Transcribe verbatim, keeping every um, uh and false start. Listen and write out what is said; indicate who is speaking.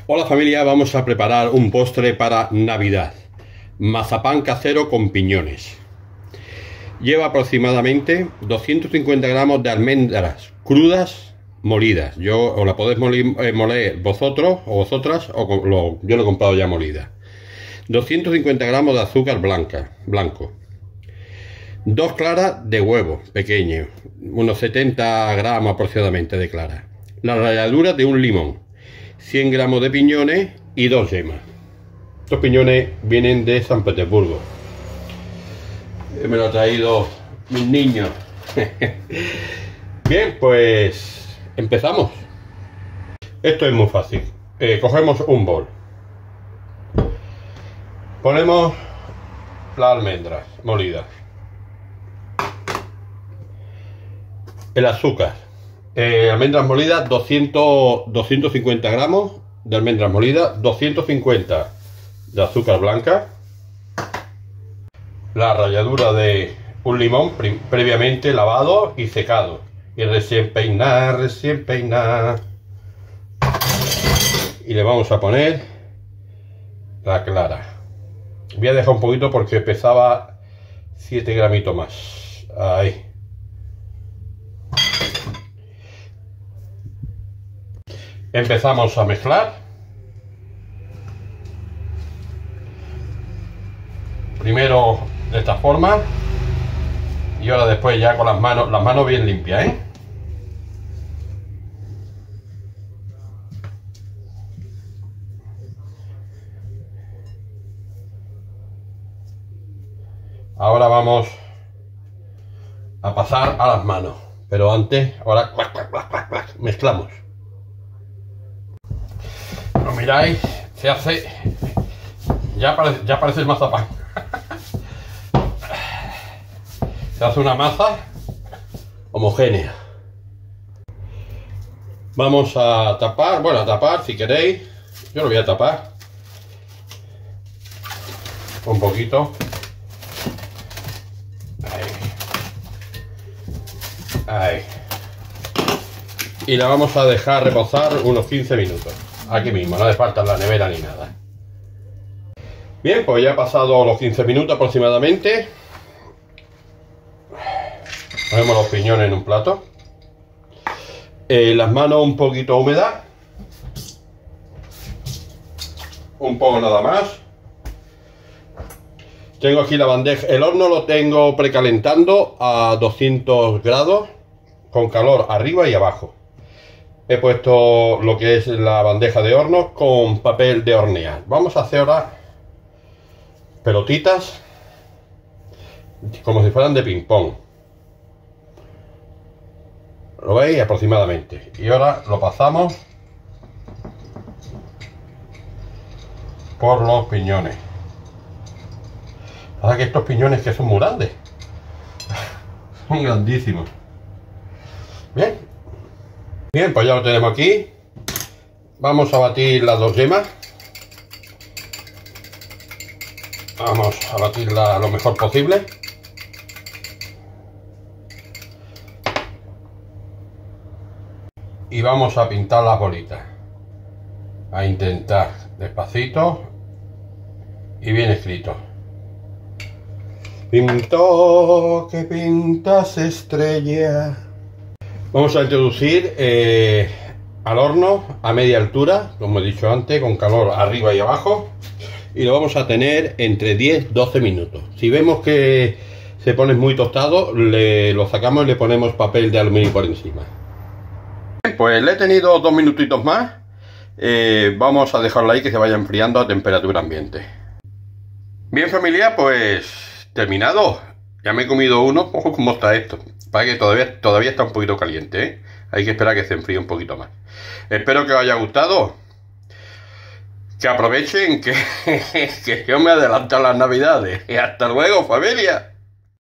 Speaker 1: Hola familia, vamos a preparar un postre para Navidad. Mazapán casero con piñones. Lleva aproximadamente doscientos cincuenta gramos de almendras crudas molidas. Yo o la podéis molir, eh, moler vosotros o vosotras, o lo, yo lo he comprado ya molida. doscientos cincuenta gramos de azúcar blanca, blanco. Dos claras de huevo pequeño, unos setenta gramos aproximadamente de clara. La ralladura de un limón. cien gramos de piñones y dos yemas. Estos piñones vienen de San Petersburgo. Me lo ha traído mis niños. Bien, pues empezamos. Esto es muy fácil. Eh, cogemos un bol. Ponemos las almendras molidas. El azúcar. Eh, almendras molidas, doscientos, doscientos cincuenta gramos de almendras molidas, doscientos cincuenta de azúcar blanca, la ralladura de un limón pre previamente lavado y secado y recién peinar, recién peinar, y le vamos a poner la clara. Voy a dejar un poquito porque pesaba siete gramitos más. Ahí. Empezamos a mezclar. Primero de esta forma y ahora después ya con las manos, las manos bien limpias, ¿eh? Ahora vamos a pasar a las manos, pero antes, ahora clac, clac, clac, clac, clac, mezclamos. Lo miráis, se hace, ya parece, ya parece el mazapán. Se hace una masa homogénea. Vamos a tapar, bueno, a tapar si queréis. Yo lo voy a tapar un poquito. Ahí. Ahí. Y la vamos a dejar reposar unos quince minutos. Aquí mismo, no hace falta en la nevera ni nada. Bien, pues ya ha pasado los quince minutos aproximadamente. Ponemos los piñones en un plato. Eh, las manos un poquito húmedas. Un poco nada más. Tengo aquí la bandeja. El horno lo tengo precalentando a doscientos grados con calor arriba y abajo. He puesto lo que es la bandeja de horno con papel de hornear. Vamos a hacer ahora pelotitas como si fueran de ping pong. ¿Lo veis? Aproximadamente. Y ahora lo pasamos por los piñones. Pasa que estos piñones que son muy grandes. Son grandísimos. Bien. Bien, pues ya lo tenemos aquí. Vamos a batir las dos yemas. Vamos a batirla lo mejor posible. Y vamos a pintar las bolitas. A intentar despacito y bien escrito. Pintó que pintas estrella. Vamos a introducir eh, al horno a media altura, como he dicho antes, con calor arriba y abajo. Y lo vamos a tener entre diez a doce minutos. Si vemos que se pone muy tostado, le, lo sacamos y le ponemos papel de aluminio por encima. Pues le he tenido dos minutitos más. Eh, vamos a dejarlo ahí que se vaya enfriando a temperatura ambiente. Bien familia, pues terminado. Ya me he comido uno. Ojo cómo está esto. Para que todavía, todavía está un poquito caliente, ¿eh? Hay que esperar a que se enfríe un poquito más. Espero que os haya gustado. Que aprovechen que, que yo me adelanto a las navidades. Y hasta luego familia.